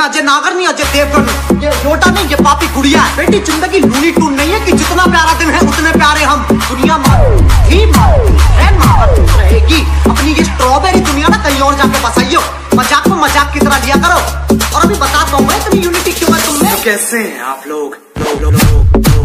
अजय नागर नहीं, अजय देवगन, ये योटा नहीं, ये पापी गुड़िया है। बेटी जिंदगी लूनी टून नहीं है कि जितना प्यारा दिन है उतने प्यारे हम। दुनिया मारती रहेगी अपनी ये स्ट्रॉबेरी दुनिया ना, कहीं और जाके बसाइयो। मजाक में मजाक की तरह लिया करो। और अभी बताता हूँ मैं इतनी यूनिटी क्यों है तुम में। कैसे हैं आप लोग?